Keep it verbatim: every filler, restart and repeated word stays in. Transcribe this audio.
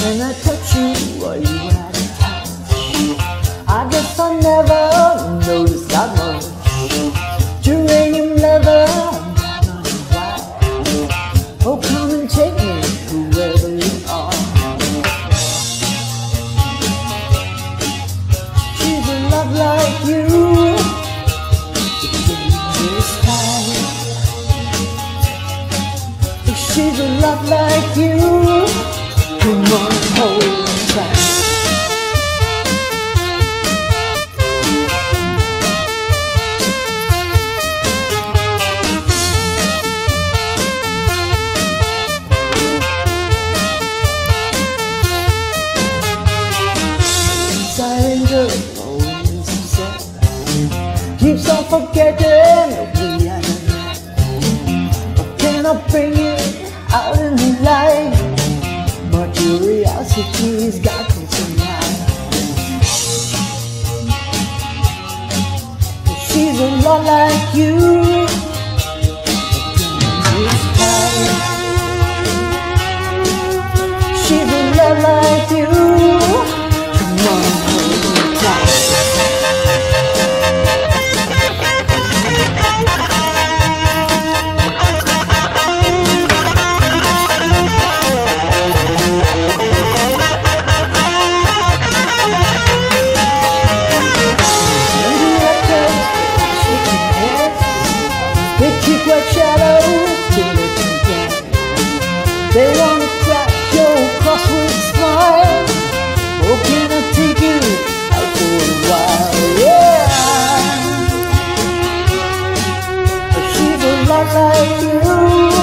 Can I touch you while you out of touch? I guess I never noticed that much. Geranium lover, I'm not running wild. Oh, come and take me whoever you are. She's a love like you, this time. She's a love like you. Come on, hold tight. Silent girl, always upset. Keeps on forgetting that we had a night. But can I bring it out in the light? My curiosity's got me tonight. She's a lot like you. She's a lot like you. Come on, hold me tight. Keep your shadows till they can get. They wanna crack your crossword smile. Oh, can I take you out for a while? Yeah. She's a lot like you.